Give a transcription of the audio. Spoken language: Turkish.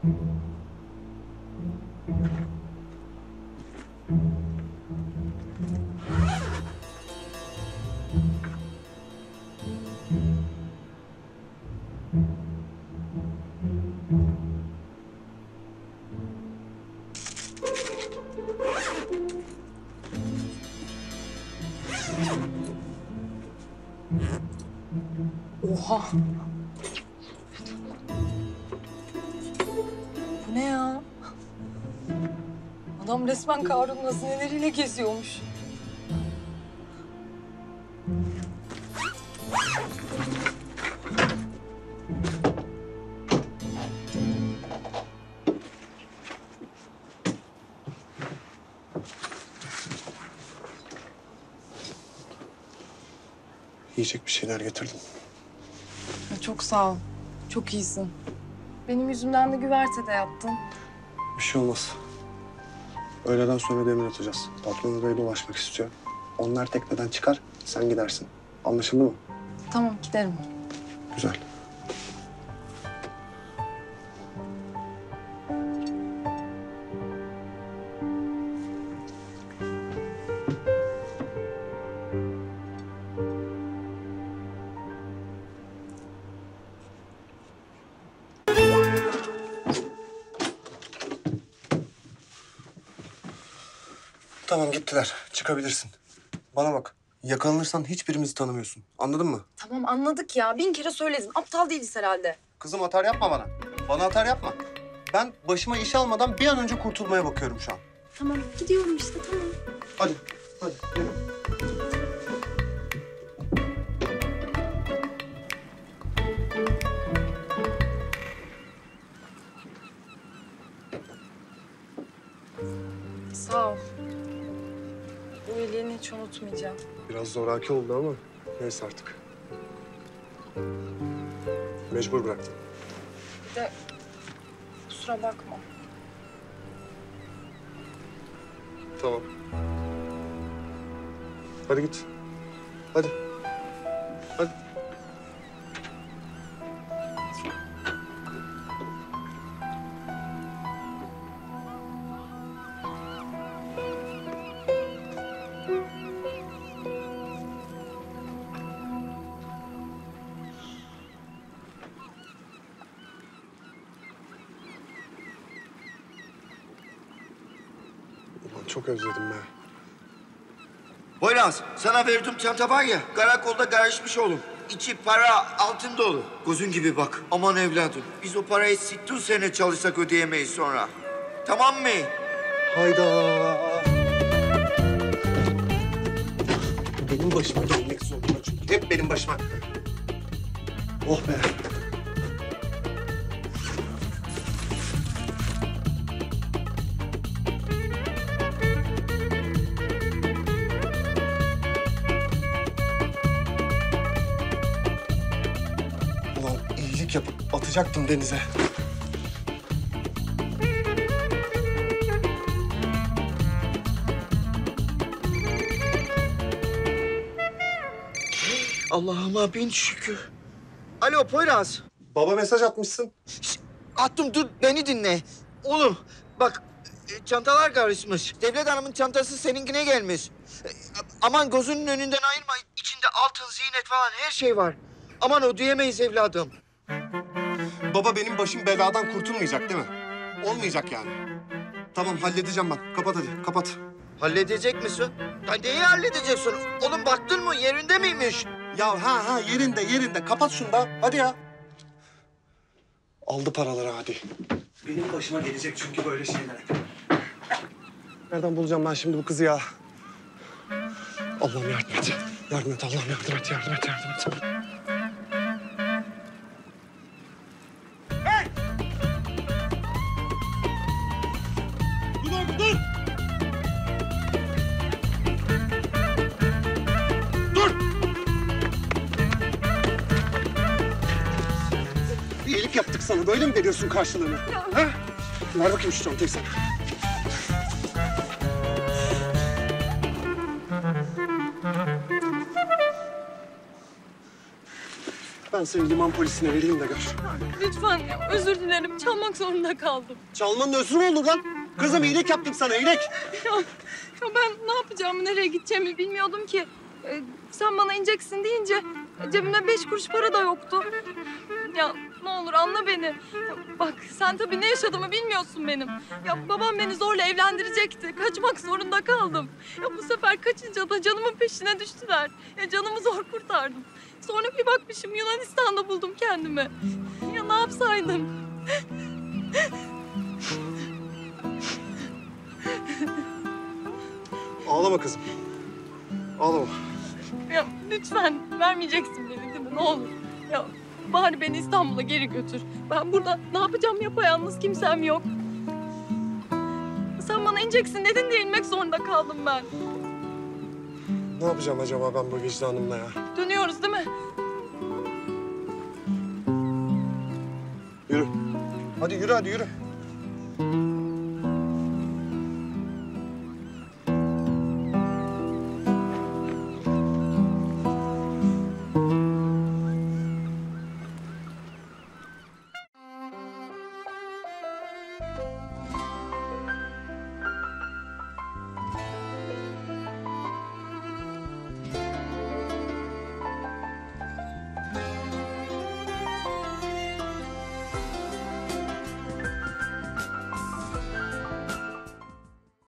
Oha! Bu ne ya? Adam resmen Karun'un hazineleriyle geziyormuş. Yiyecek bir şeyler getirdim. Ya çok sağ ol. Çok iyisin. Benim yüzümden de güvertede yattın. Bir şey olmaz. Öğleden sonra demir atacağız. Patron odaya dolaşmak istiyor. Onlar tekneden çıkar, sen gidersin. Anlaşıldı mı? Tamam, giderim. Güzel. Tamam gittiler. Çıkabilirsin. Bana bak. Yakalanırsan hiçbirimizi tanımıyorsun. Anladın mı? Tamam, anladık ya. 1000 kere söyledin. Aptal değiliz herhalde. Kızım atar yapma bana. Bana atar yapma. Ben başıma iş almadan bir an önce kurtulmaya bakıyorum şu an. Tamam, gidiyorum işte, tamam. Hadi. Hadi. Yürü. Sağ ol. Bu iyiliğini hiç unutmayacağım. Biraz zoraki oldu ama neyse artık. Mecbur bıraktım. Bir de kusura bakma. Tamam. Hadi git. Hadi. Hadi. Ulan çok özledim be. Poyraz, sana verdiğim çanta var ya, karakolda karışmış oğlum. İçi para, altın dolu. Gözün gibi bak. Aman evladım, biz o parayı 60 sene çalışsak ödeyemeyiz sonra. Tamam mı? Hayda. Benim başıma gelmek zorunda çünkü. Hep benim başıma. Oh be. Ulan iyilik yapıp atacaktım denize. Allah'ıma bin şükür. Alo Poyraz. Baba mesaj atmışsın. Attım, dur beni dinle. Oğlum bak, çantalar karışmış. Devlet Hanım'ın çantası seninkine gelmiş. Aman gözünün önünden ayırma. İçinde altın, ziynet falan her şey var. Aman ödeyemeyiz evladım. Baba benim başım beladan kurtulmayacak değil mi? Olmayacak yani. Tamam halledeceğim ben. Kapat hadi kapat. Halledecek misin? Ya neyi halledeceksin? Oğlum baktın mı, yerinde miymiş? Ya ha yerinde. Kapat şunu da. Hadi ya. Aldı paraları hadi. Benim başıma gelecek çünkü böyle şeyler. Nereden bulacağım ben şimdi bu kızı ya? Allah'ım yardım et. Yardım et Allah'ım yardım et. Bir iyilik yaptık sana. Böyle mi veriyorsun karşılığını? Ha? Ver bakayım şu çantayı sen. Ben seni liman polisine vereyim de gör. Lütfen özür dilerim. Çalmak zorunda kaldım. Çalmanın özrü mü olur lan? Kızım iyilik yaptım sana iyilik. Ya ben ne yapacağımı, nereye gideceğimi bilmiyordum ki. Sen bana ineceksin deyince cebimde 5 kuruş para da yoktu. Ya ne olur anla beni. Ya bak sen tabii ne yaşadığımı bilmiyorsun benim. Ya babam beni zorla evlendirecekti. Kaçmak zorunda kaldım. Ya bu sefer kaçınca da canımın peşine düştüler. Ya canımı zor kurtardım. Sonra bir bakmışım Yunanistan'da buldum kendimi. Ya ne yapsaydım? Ağlama kızım. Ağlama. Ya lütfen vermeyeceksin beni değil mi? Ne olur. Ya bari beni İstanbul'a geri götür. Ben burada ne yapacağım yapayalnız, kimsem yok. Sen bana ineceksin dedin diye inmek zorunda kaldım ben. Ne yapacağım acaba ben bu vicdanımla ya? Dönüyoruz değil mi? Yürü. Hadi yürü hadi yürü.